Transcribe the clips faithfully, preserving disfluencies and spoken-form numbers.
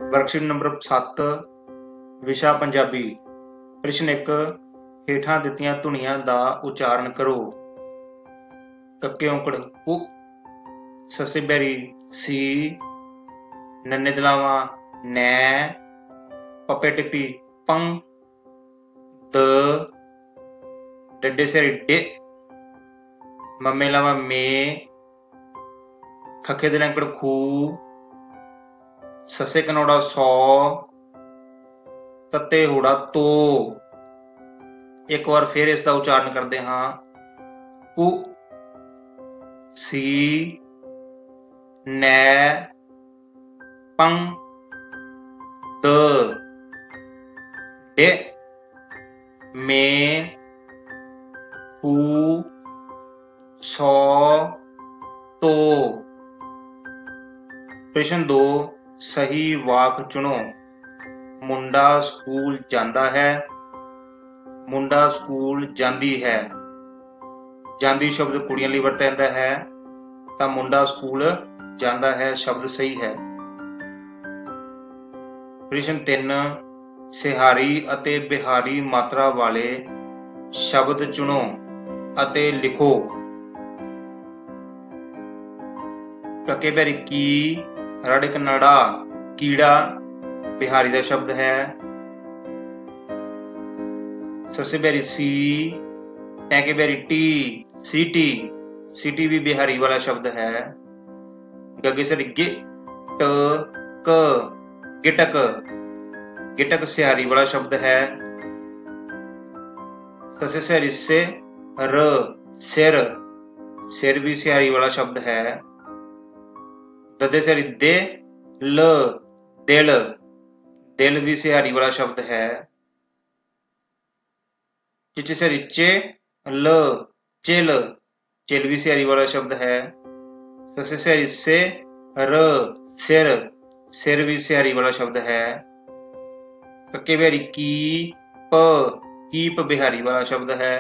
Worksheet number सत्त विशा पंजाबी। प्रश्न एक, हेठां दित्तियां धुनियां दा उचारण करो। कक्के औंकड़ उ, ससे बैरी सी, नन्ने दलावां नै, पप्पे टिप्पी पं, द, डड्डे सियारी डे, मम्मे लावां मे, खखे दे लैंकड़ खू, ससे कनौड़ा सौ, तत्ते होड़ा तो। एक बार फिर इसका उच्चारण करते हाँ। उ, सी, नै, पं, द, डे, मे, खू, सौ, तो। प्रश्न दो, सही वाक चुनो। मुंडा स्कूल जांदा है, मुंडा स्कूल जांदी है। जांदी शब्द कुड़ियां लई वरतिया जांदा है, तां मुंडा स्कूल जांदा है शब्द सही है। प्रश्न तीन, सिहारी अते बिहारी मात्रा वाले शब्द चुनो अते लिखो। कक्के बैरी की, रड़ कन्नड़ा कीड़ा बिहारी का शब्द है। ससे बैरी सी, टैके बैरी टी, सीटी, सीटी भी बिहारी वाला शब्द है। गगे सरी गे, ट, क, गिटक, गिटक सिहारी वाला शब्द है। ससे सरी से, र, सिर, सिर भी सिहारी वाला शब्द है। ददे सरी दे, ल, दिल, दिल भी सिहारी वाला शब्द है। चिच सरी चे, ल, चिल, चिल भी सिहारी वाला शब्द है। ससे सरी से, र, सिर, सिर भी सिहारी वाला शब्द है। कक्के बैरी की, प, कीप बिहारी वाला शब्द है।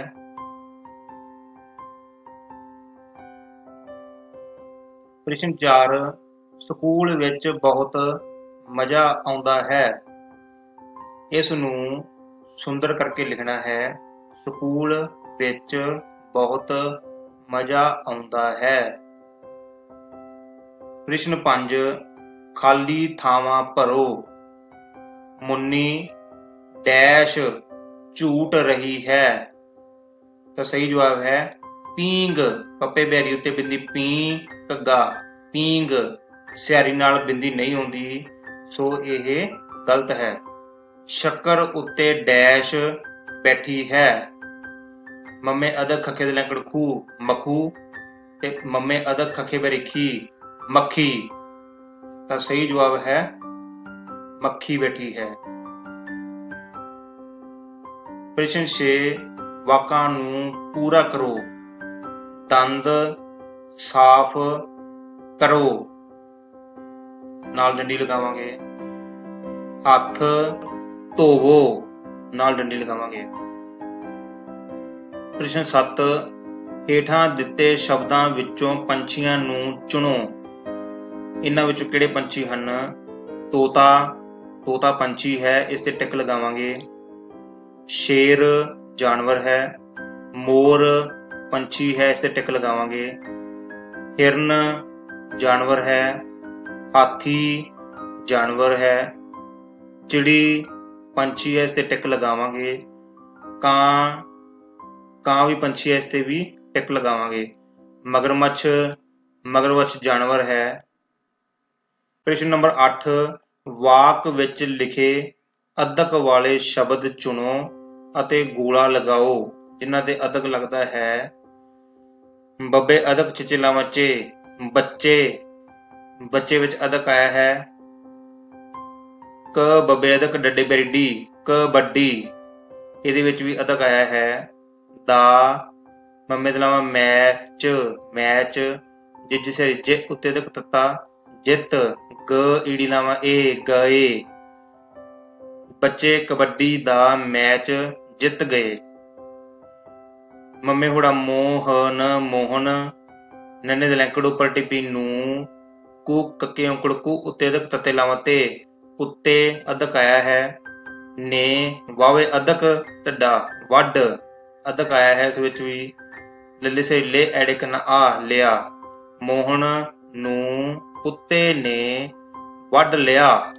प्रश्न चार, स्कूल विच बहुत मजा आउंदा है। इस नूं सुंदर करके लिखना है। स्कूल विच बहुत मजा आउंदा है। प्रश्न पांच, खाली थावां भरो। मुन्नी डैश झूठ रही है। तो सही जवाब है पींग। पप्पे बैरी उत्ते बिंदी पी, घग्गा पींग, सियारी नाल बिंदी नहीं होंदी, सो यह गलत है। शक्कर उत्ते डैश बैठी है। मम्मे अदक खखे दे लैंकड़ खू, मखू, ते मम्मे अदक खखे बैरी खी, मक्खी। तो सही जवाब है मक्खी बैठी है। प्रश्न छे, वाकां नूं पूरा करो। दंद साफ करो, नाल डंडी लगावांगे। हथ धोवो, नाल डंडी लगावांगे। प्रश्न सत्त, हेठां दिते शब्दां विचों पंछियां नूं चुनो। इन्हां विचों किहड़े पंछी हन? तोता, तोता पंछी है, इस ते टिक लगावांगे। शेर जानवर है। मोर पंछी है, इस ते टिक लगावांगे। हिरन जानवर है। हाथी जानवर है। चिड़ी पंछी है, इस ते टिक लगावांगे। कां, कां भी पंछी है, इस ते भी टिक लगावांगे। मगरमच्छ, मगरमच्छ जानवर है। प्रश्न नंबर अठ, वाक विच लिखे अदक वाले शब्द चुनो अते गोला लगाओ जिन्हां ते अदक लगता है। बब्बे अदक चिचिला मचे, बच्चे, बच्चे विच अदक आया है। क बब्बे अदक डड्डे बैरी डी, कबड्डी, इहदे विच भी अदक आया है। दा मम्मे दे लावां मैच, मैच, जिज सिर जे उत्ते अदक तत्ता, जित, ग ईड़ी लावां ए, गए, बच्चे कबड्डी दा मैच जित गए। मम्मे होड़ा मोहन, मोहन, नन्हे दे लैंकड़ उपर टिप्पी नूं, कू कक्के औंकड़ कू उत्ते अदक तत्ते लावां ते, उत्ते अदक आया है। ने वावे अदक ढड्डा वड अदक आया है, इस विच भी लले से ले एडिक न आ लिया। मोहन नू कुत्ते ने वड लिया।